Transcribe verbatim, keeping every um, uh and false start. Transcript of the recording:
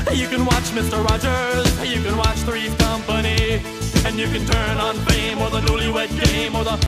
You can watch Mister Rogers, you can watch Three's Company, and you can turn on Fame or the Newlywed Game or the